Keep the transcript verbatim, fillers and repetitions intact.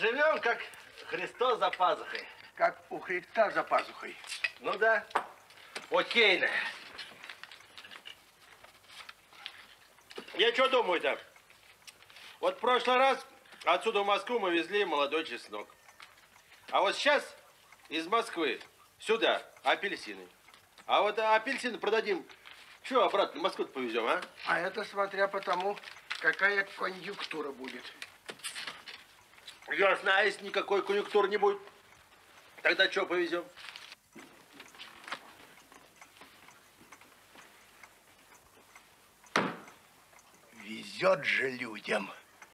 живем, как Христос за пазухой. Как у Христа за пазухой. Ну да. Окейно. Я что думаю-то? Вот в прошлый раз отсюда в Москву мы везли молодой чеснок. А вот сейчас из Москвы сюда апельсины. А вот апельсины продадим. Что обратно в Москву повезем, а? А это смотря по тому, какая конъюнктура будет. Ясно, а если никакой конъюнктуры не будет, тогда что повезем? Везет же людям.